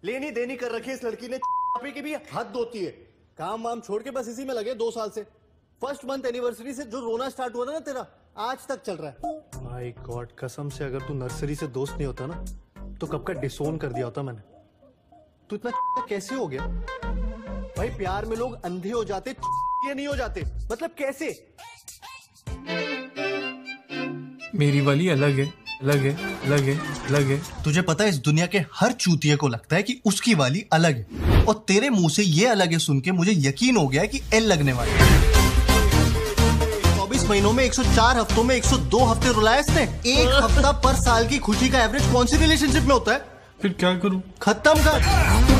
लेनी देनी कर रखी इस लड़की ने, की भी हद होती है। काम वाम छोड़ के बस इसी में लगे 2 साल से। फर्स्ट मंथ एनिवर्सरी से जो रोना स्टार्ट हुआ था ना तेरा, आज तक चल रहा है। माय गॉड, कसम से अगर तू नर्सरी से दोस्त नहीं होता ना तो कब का डिसोन कर दिया होता मैंने। तू इतना कैसे हो गया भाई? प्यार में लोग अंधे हो जाते, ये नहीं हो जाते, मतलब कैसे? मेरी वाली अलग है, अलग है, अलग है, अलग है। तुझे पता है इस दुनिया के हर चूतिये को लगता है कि उसकी वाली अलग है, और तेरे मुंह से ये अलग है सुन के मुझे यकीन हो गया है कि एल लगने वाली है। 24 महीनों में 104 हफ्तों में 102 हफ्ते रुलाया इसने। एक हफ्ता पर साल की खुशी का एवरेज कौन सी रिलेशनशिप में होता है? फिर क्या करूं? खत्म कर।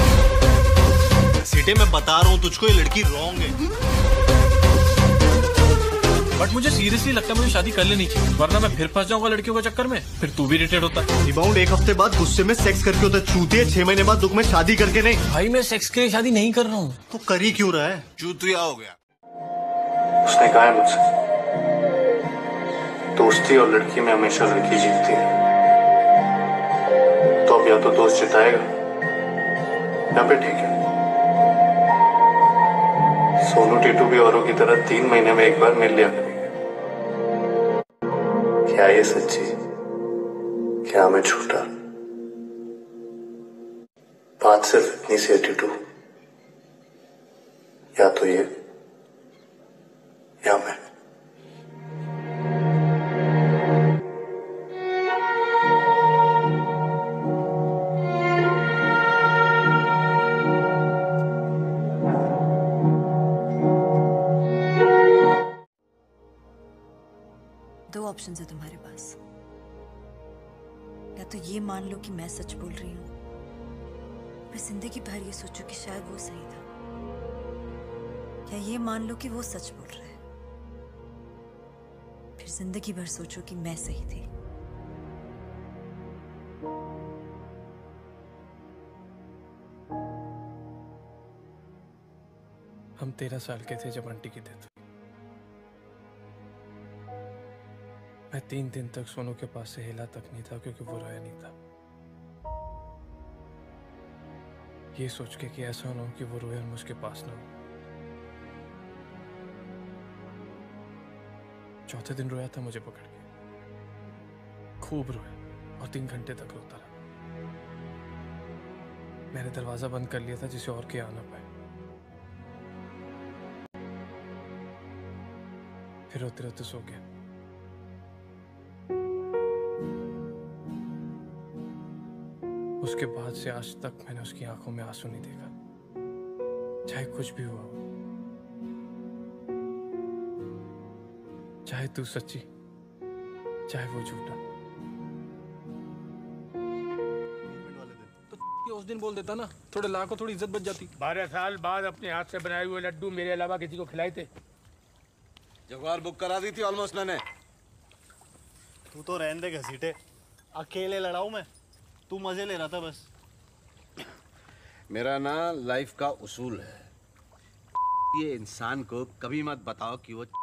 सीटे मैं बता रहा हूँ तुझको, ये लड़की रॉन्ग है। बट मुझे सीरियसली लगता है मुझे शादी कर लेनी चाहिए, वरना मैं फिर फंस जाऊंगा लड़कियों के चक्कर में। फिर तू भी इरिटेट होता है। रिबाउंड 1 हफ्ते बाद गुस्से में सेक्स करके होता है चूतिया, 6 महीने बाद दुख में शादी करके नहीं। भाई मैं सेक्स के लिए शादी नहीं कर रहा हूँ। तो कर ही क्यों रहा है? चूतिया हो गया। उसने कहा है मुझसे, दोस्ती और लड़की में हमेशा लड़की जीतती है। तो अब या तो दोस्त जिताएगा या फिर ठीक है। सोनू टीटू भी औरों की तरह 3 महीने में एक बार मिल लिया करेंगे। क्या ये सच्ची, क्या मैं झूठा? बात सिर्फ इतनी सी है टीटू, या तो ये या मैं। दो ऑप्शन है तुम्हारे पास। या तो ये मान लो कि मैं सच बोल रही हूं, मैं जिंदगी भर ये सोचूं कि शायद वो सही था, या ये मान लो कि वो सच बोल रहा है, फिर जिंदगी भर सोचो कि मैं सही थी। हम 13 साल के थे जब आंटी की डेथ हुई। मैं 3 दिन तक सोनू के पास से हिला तक नहीं था क्योंकि वो रोया नहीं था। ये सोच के कि ऐसा ना हो कि वो रोए और मैं उसके पास ना हो। चौथे दिन रोया था मुझे पकड़ के, खूब रोया और 3 घंटे तक रोता रहा। मैंने दरवाजा बंद कर लिया था जिसे और कोई आ ना पाए। फिर रोते रोते सो गया। उसके बाद से आज तक मैंने उसकी आंखों में आंसू नहीं देखा, चाहे कुछ भी हुआ हो, चाहे तू सच्ची चाहे वो झूठा। तो उस दिन बोल देता ना, थोड़े ला को थोड़ी इज्जत बच जाती। 12 साल बाद अपने हाथ से बनाए हुए लड्डू मेरे अलावा किसी को खिलाए थे? जगवार बुक करा दी थी ऑलमोस्ट मैंने। तू तो रहने दे घसीटे, अकेले लड़ाऊं मैं, तू मजे ले रहा था बस। मेरा ना लाइफ का उसूल है, ये इंसान को कभी मत बताओ कि वो